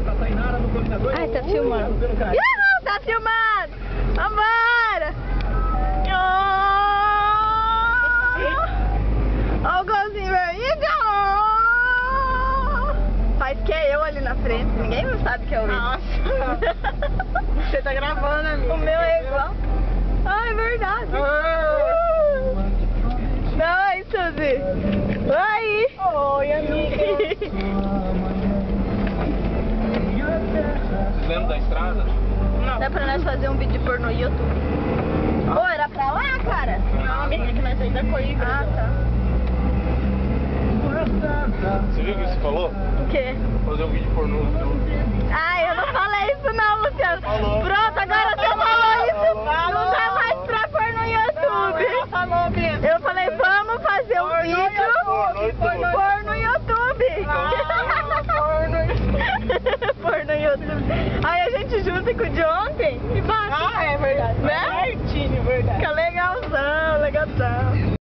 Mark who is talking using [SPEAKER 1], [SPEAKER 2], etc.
[SPEAKER 1] Ai, tá filmando. Uhul, tá filmando! Vambora! Olha o golzinho aí, faz que é eu ali na frente, ninguém sabe que é o Will.
[SPEAKER 2] Nossa! Você tá gravando, amiga.
[SPEAKER 1] O meu é igual. Ah, é verdade. Oi, Suzy. Oi.
[SPEAKER 2] Oi, amiga.
[SPEAKER 3] Vocês lembram da estrada?
[SPEAKER 2] Não.
[SPEAKER 1] Dá pra nós fazer um vídeo por no YouTube? Ô, era pra lá, cara?
[SPEAKER 2] Não, amiga, que nós ainda Coimbra.
[SPEAKER 1] Ah, tá.
[SPEAKER 3] Você viu o que você falou?
[SPEAKER 1] O quê?
[SPEAKER 3] Fazer um vídeo pornô.
[SPEAKER 1] Ai, eu não falei isso não, Luciano.
[SPEAKER 3] Falou.
[SPEAKER 1] Pronto, agora você falou isso. Não dá mais pra pôr no YouTube.
[SPEAKER 2] Falou, Bia.
[SPEAKER 1] Eu falei, vamos fazer um vídeo pôr no YouTube. Pôr no YouTube. Aí a gente junta com o John.